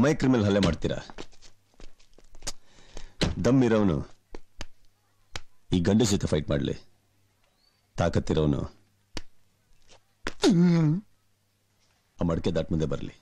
ಅಮಾಯಕರ ಮೇಲೆ ಹಲ್ಲೆ ಮಾಡ್ತೀರಾ? ದಮ್ ಇರೋನು ಈ ಗಂಡ ಜೊತೆ ಫೈಟ್ ಮಾಡ್ಲಿ, ತಾಕತ್ತಿರೋನು ಆ ಮಡಕೆ ದಾಟ್ ಮುಂದೆ ಬರಲಿ.